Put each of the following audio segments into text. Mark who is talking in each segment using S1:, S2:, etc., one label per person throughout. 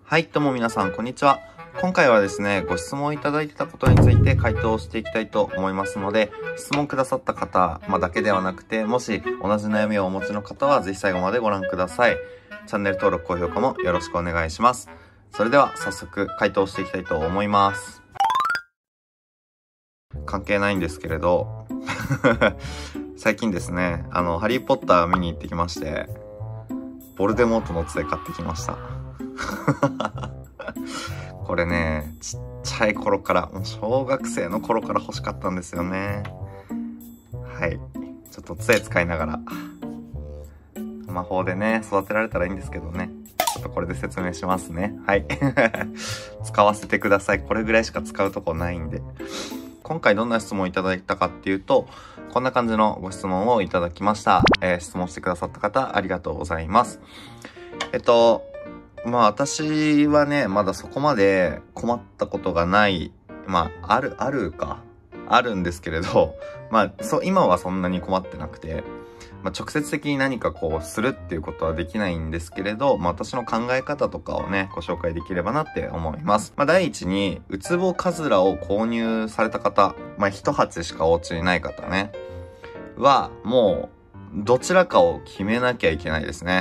S1: はい、どうも皆さん、こんにちは。今回はですね、ご質問いただいてたことについて回答していきたいと思いますので、質問くださった方、だけではなくて、もし同じ悩みをお持ちの方は、ぜひ最後までご覧ください。チャンネル登録、高評価もよろしくお願いします。それでは、早速回答していきたいと思います。関係ないんですけれど、最近ですね、ハリーポッター見に行ってきまして、ボルデモートの杖買ってきました。これね、ちっちゃい頃から、小学生の頃から欲しかったんですよね。はい。ちょっと杖使いながら、魔法でね、育てられたらいいんですけどね。ちょっとこれで説明しますね。はい。使わせてください。これぐらいしか使うとこないんで。今回どんな質問をいただいたかっていうと、こんな感じのご質問をいただきました。質問してくださった方、ありがとうございます。私はね、まだそこまで困ったことがない、あるんですけれど、今はそんなに困ってなくて、直接的に何かするっていうことはできないんですけれど、私の考え方とかをね、ご紹介できればなって思います。第一に、ウツボカズラを購入された方、一鉢しかお家にない方ね、は、もう、どちらかを決めなきゃいけないですね。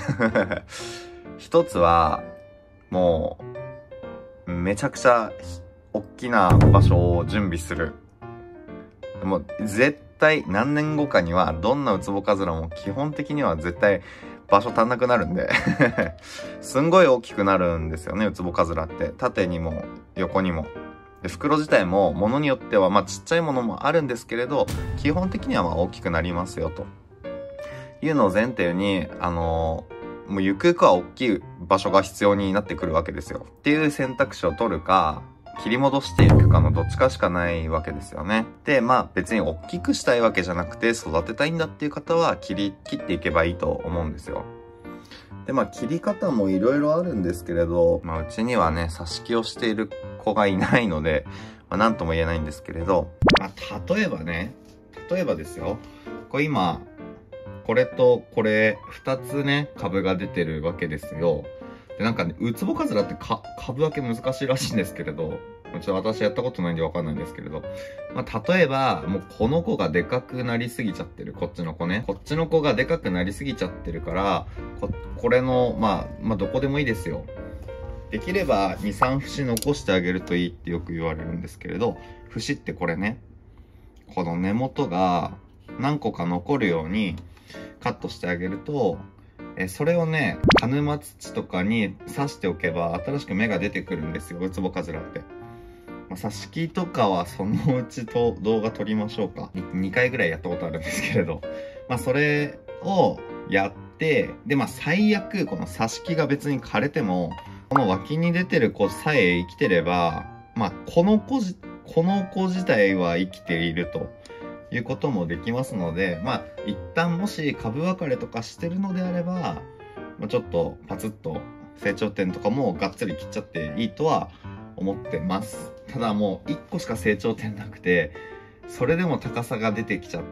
S1: 一つは、もう、めちゃくちゃ、大きな場所を準備する。もう、絶対何年後かには、どんなウツボカズラも基本的には絶対場所足んなくなるんで。すんごい大きくなるんですよね、ウツボカズラって。縦にも、横にも。で、袋自体も、ものによっては、ちっちゃいものもあるんですけれど、基本的には大きくなりますよ、というのを前提に、もうゆくゆくは大きい場所が必要になってくるわけですよ。っていう選択肢を取るか、切り戻していくかのどっちかしかないわけですよね。で、別に大きくしたいわけじゃなくて育てたいんだっていう方は切っていけばいいと思うんですよ。で、切り方もいろいろあるんですけれど、うちにはね、挿し木をしている子がいないので、なんとも言えないんですけれど、例えばですよ、今、これとこれ2つね株が出てるわけですよ。でウツボカズラって株分け難しいらしいんですけれど、ちょっと私やったことないんでわかんないんですけれど、例えばもうこの子がでかくなりすぎちゃってる、こっちの子ね、こっちの子がでかくなりすぎちゃってるから、これのどこでもいいですよ。できれば 2,3 節残してあげるといいってよく言われるんですけれど、節ってこれね、この根元が何個か残るようにカットしてあげると、それをね、鹿沼土とかに刺しておけば新しく芽が出てくるんですよ、ウツボカズラって。挿し木とかはそのうちと動画撮りましょうか。2回ぐらいやったことあるんですけれど。それをやって、で、最悪、この挿し木が別に枯れても、この脇に出てる子さえ生きてれば、この子自体は生きているということもできますので、一旦もし株分かれとかしてるのであれば、ちょっとパツッと成長点とかもがっつり切っちゃっていいとは思ってます。ただもう1個しか成長点なくて、それでも高さが出てきちゃって、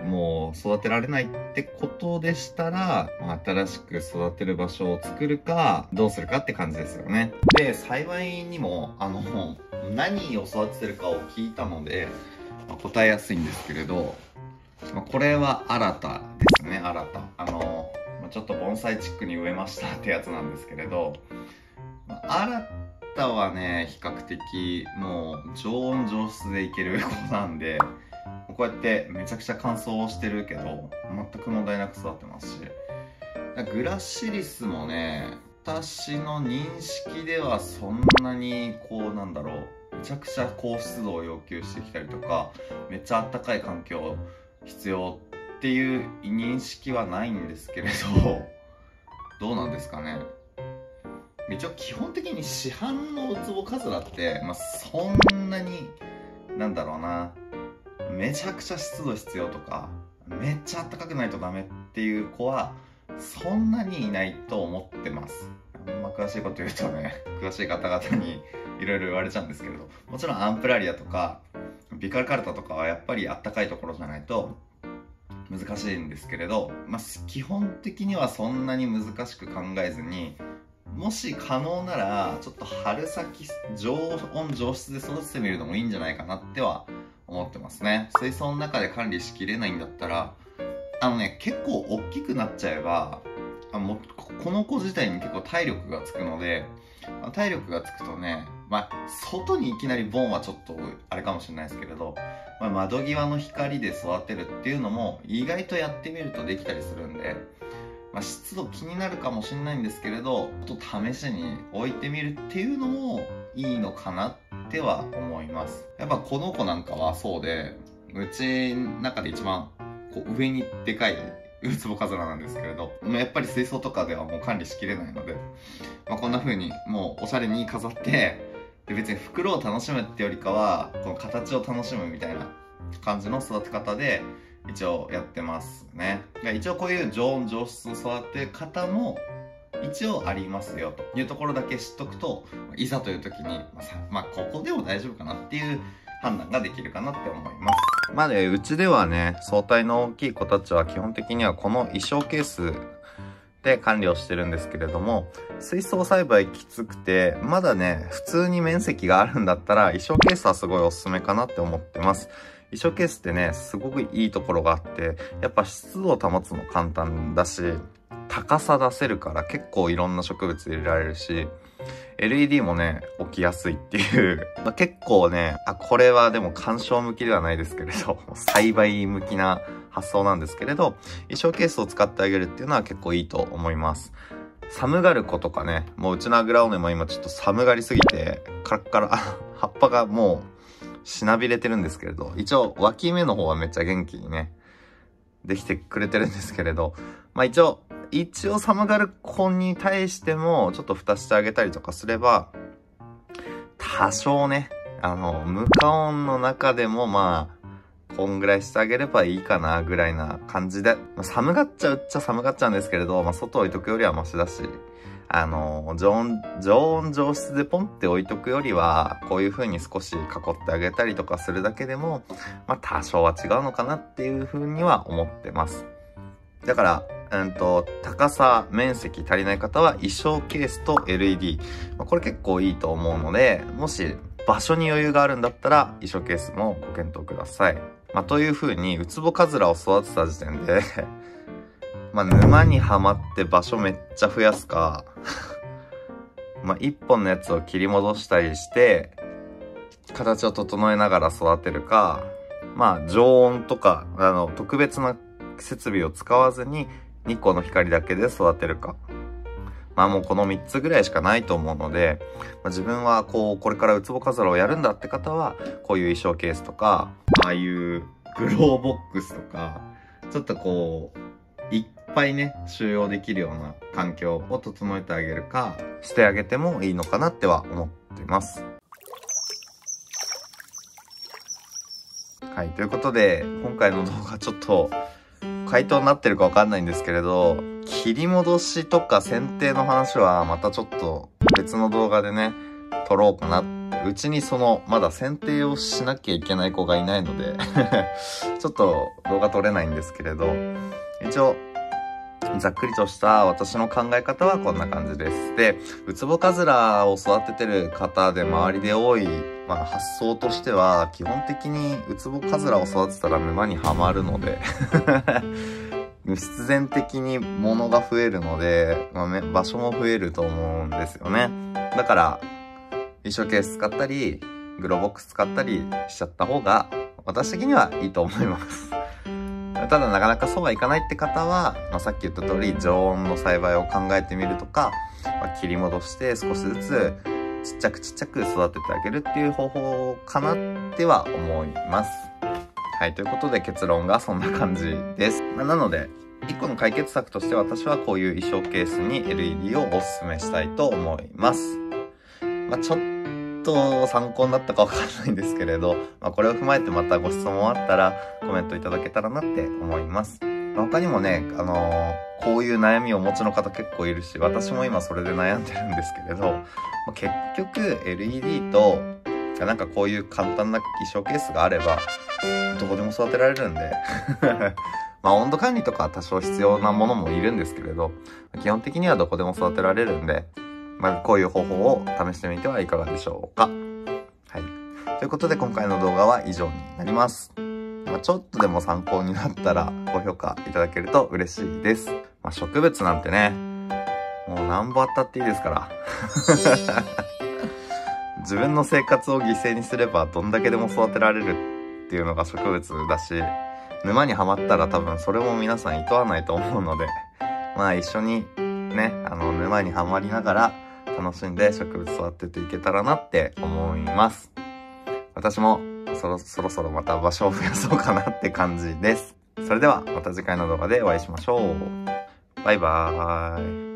S1: もう育てられないってことでしたら、新しく育てる場所を作るか、どうするかって感じですよね。で、幸いにも、何を育ててるかを聞いたので、答えやすいんですけれど、これは新たですね、新た。ちょっと盆栽チックに植えましたってやつなんですけれど、新たはね、比較的もう常温常湿でいける子なんで、こうやってめちゃくちゃ乾燥してるけど、全く問題なく育ってますし、グラシリスもね、私の認識ではそんなにめちゃくちゃ高湿度を要求してきたりとか、めっちゃあったかい環境必要っていう認識はないんですけれど、どうなんですかね。一応基本的に市販のウツボカズラって、そんなにめちゃくちゃ湿度必要とか、めっちゃあったかくないとダメっていう子はそんなにいないと思ってます。詳しいこと言うとね、詳しい方々にいろいろ言われちゃうんですけれど、もちろんアンプラリアとかビカルカルタとかはやっぱりあったかいところじゃないと難しいんですけれど、基本的にはそんなに難しく考えずに、 もし可能ならちょっと春先常温常湿で育ててみるのもいいんじゃないかなっては思ってますね。水槽の中で管理しきれないんだったら結構大きくなっちゃえばもうこの子自体に結構体力がつくので、体力がつくとね、外にいきなりボンはちょっとあれかもしれないですけれど、窓際の光で育てるっていうのも意外とやってみるとできたりするんで、湿度気になるかもしれないんですけれど、ちょっと試しに置いてみるっていうのもいいのかなっては思います。やっぱこの子なんかはそうで、うちの中で一番こう上にでかいウツボカズラなんですけれど、やっぱり水槽とかではもう管理しきれないので、こんな風にもうおしゃれに飾って、で別に袋を楽しむってよりかはこの形を楽しむみたいな感じの育て方で一応やってますね。一応こういう常温常湿の育て方も一応ありますよというところだけ知っとくと、いざという時にここでも大丈夫かなっていう判断ができるかなって思います。うちではね、総体の大きい子たちは基本的にはこの衣装ケースで管理をしてるんですけれども、水槽栽培きつくて、まだね、普通に面積があるんだったら、衣装ケースはすごいおすすめかなって思ってます。衣装ケースってね、すごくいいところがあって、やっぱ湿度を保つの簡単だし、高さ出せるから結構いろんな植物入れられるし、LED もね、置きやすいっていう。結構ね、これはでも鑑賞向きではないですけれど、栽培向きな発想なんですけれど、衣装ケースを使ってあげるっていうのは結構いいと思います。寒がる子とかね、もううちのアグラオネも今ちょっと寒がりすぎて、カラッカラ、葉っぱがもうしなびれてるんですけれど、一応脇芽の方はめっちゃ元気にね、できてくれてるんですけれど、一応寒がる子に対してもちょっと蓋してあげたりとかすれば、多少ね、無加温の中でもこんぐらいしてあげればいいかなぐらいな感じで、寒がっちゃうっちゃ寒がっちゃうんですけれど、外置いとくよりはマシだし、常温常湿でポンって置いとくよりは、こういう風に少し囲ってあげたりとかするだけでも、多少は違うのかなっていう風には思ってます。だから、高さ、面積足りない方は衣装ケースと LED。これ結構いいと思うので、もし場所に余裕があるんだったら衣装ケースもご検討ください。という風に、ウツボカズラを育てた時点で沼にはまって場所めっちゃ増やすか、一本のやつを切り戻したりして、形を整えながら育てるか、常温とか、特別な設備を使わずに日光の光だけで育てるか。もうこの3つぐらいしかないと思うので、自分はこれからウツボカズラをやるんだって方は、こういう衣装ケースとか、ああいうグローボックスとか、ちょっといっぱいね、収容できるような環境を整えてあげるか、してあげてもいいのかなっては思っています。はい、ということで、今回の動画ちょっと、回答になってるかわかんないんですけれど、切り戻しとか剪定の話はまたちょっと別の動画でね、撮ろうかな。うちにまだ剪定をしなきゃいけない子がいないのでちょっと動画撮れないんですけれど、一応、ざっくりとした私の考え方はこんな感じです。で、ウツボカズラを育ててる方で周りで多い、発想としては、基本的にウツボカズラを育てたら沼にはまるので必然的に物が増えるので、場所も増えると思うんですよね。だから、衣装ケース使ったり、グローボックス使ったりしちゃった方が、私的にはいいと思います。ただなかなかそうはいかないって方は、さっき言った通り常温の栽培を考えてみるとか、切り戻して少しずつちっちゃく育ててあげるっていう方法かなっては思います。はい、ということで結論がそんな感じです。なので、一個の解決策として私はこういう衣装ケースに LED をお勧めしたいと思います。ちょっと参考になったかわかんないんですけれど、これを踏まえてまたご質問あったらコメントいただけたらなって思います。他にもね、こういう悩みをお持ちの方結構いるし、私も今それで悩んでるんですけれど、結局 LED とこういう簡単な衣装ケースがあればどこでも育てられるんで温度管理とか多少必要なものもいるんですけれど、基本的にはどこでも育てられるんで、 こういう方法を試してみてはいかがでしょうか。はい。ということで今回の動画は以上になります。ちょっとでも参考になったら高評価いただけると嬉しいです。植物なんてね、もうなんぼあったっていいですから。自分の生活を犠牲にすればどんだけでも育てられるっていうのが植物だし、沼にはまったら多分それも皆さん厭わないと思うので、一緒にね、沼にはまりながら楽しんで植物育てていけたらなって思います。私もそろそろまた場所を増やそうかなって感じです。それではまた次回の動画でお会いしましょう。バイバーイ。